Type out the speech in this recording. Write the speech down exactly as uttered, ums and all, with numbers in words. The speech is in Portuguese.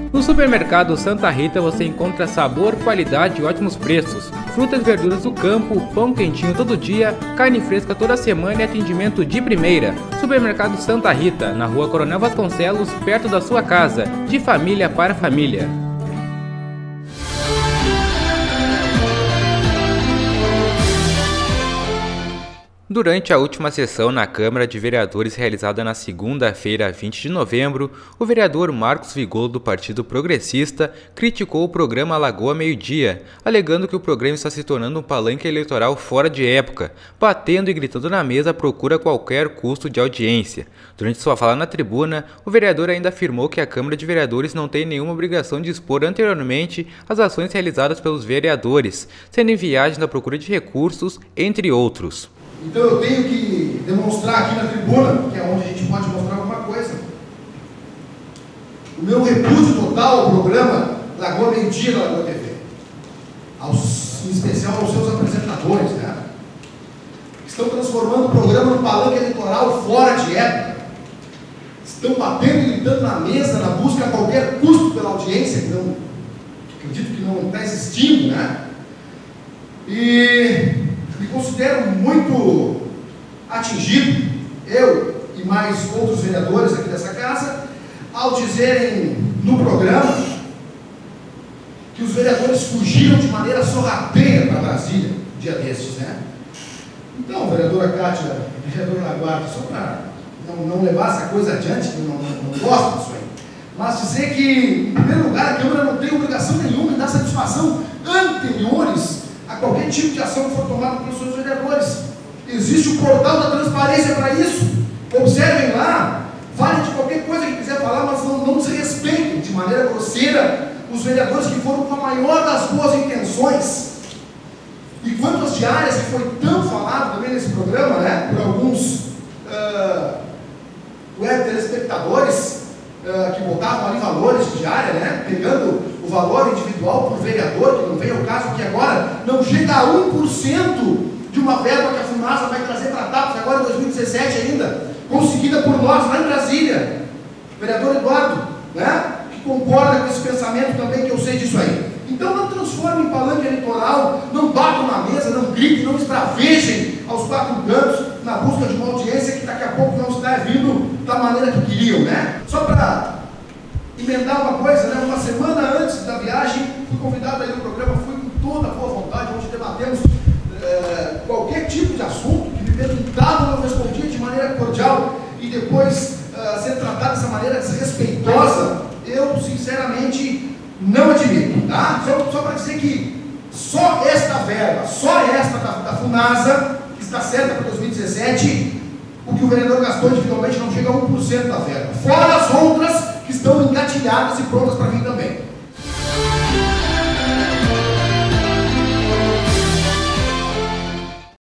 No supermercado Santa Rita você encontra sabor, qualidade e ótimos preços. Frutas e verduras do campo, pão quentinho todo dia, carne fresca toda semana e atendimento de primeira. Supermercado Santa Rita, na rua Coronel Vasconcelos, perto da sua casa. De família para família. Durante a última sessão na Câmara de Vereadores realizada na segunda-feira, vinte de novembro, o vereador Marcos Vigolo, do Partido Progressista, criticou o programa Lagoa Meio-Dia, alegando que o programa está se tornando um palanque eleitoral fora de época, batendo e gritando na mesa à procura qualquer custo de audiência. Durante sua fala na tribuna, o vereador ainda afirmou que a Câmara de Vereadores não tem nenhuma obrigação de expor anteriormente as ações realizadas pelos vereadores, sendo em viagem à procura de recursos, entre outros. Então eu tenho que demonstrar aqui na tribuna, que é onde a gente pode mostrar alguma coisa, o meu repúdio total ao programa Lagoa Meio-Dia da Lagoa T V, aos, em especial aos seus apresentadores, né? Estão transformando o programa num palanque eleitoral fora de época, estão batendo e gritando na mesa na busca a qualquer custo pela audiência, que não, acredito que não está existindo, né? E me considero muito atingido, eu e mais outros vereadores aqui dessa casa, ao dizerem no programa que os vereadores fugiram de maneira sorrateira para Brasília, dia desses, né? Então, vereadora Kátia, vereadora Laguardo, só para não, não levar essa coisa adiante, que eu não, não, não gosto disso aí, mas dizer que, em primeiro lugar, a Câmara não tem obrigação nenhuma em dar satisfação anteriores a qualquer tipo de ação que for tomada pelos seus vereadores. Existe o portal da transparência para isso. Observem lá, falem de qualquer coisa que quiser falar, mas não, não desrespeitem de maneira grosseira os vereadores que foram com a maior das boas intenções. E quanto às diárias, que foi tão falado também nesse programa, né, por alguns uh, web telespectadores uh, que botavam ali valores de diária, né, pegando o valor individual por vereador, que não veio ao caso, que agora não chega a um por cento de uma verba que a FUNASA vai trazer para TAPS agora em dois mil e dezessete ainda, conseguida por nós lá em Brasília. Vereador Eduardo, né, que concorda com esse pensamento também, que eu sei disso aí. Então não transformem em palanque eleitoral, não batam na mesa, não gritem, não esbravejem aos quatro cantos na busca de uma audiência que daqui a pouco não está vindo da maneira que queriam, né? Só para emendar uma coisa, né? Uma semana antes da viagem, fui convidado aí no programa, fui com toda a boa vontade, onde debatemos é, qualquer tipo de assunto que me perguntavam, eu respondia de maneira cordial, e depois uh, ser tratado dessa maneira desrespeitosa, eu sinceramente não admito, tá? Só, só para dizer que só esta verba, só esta da, da FUNASA, que está certa para dois mil e dezessete, o que o vereador gastou individualmente não chega a um por cento da verba, fora as outras que estão engatilhadas e prontas para vir também.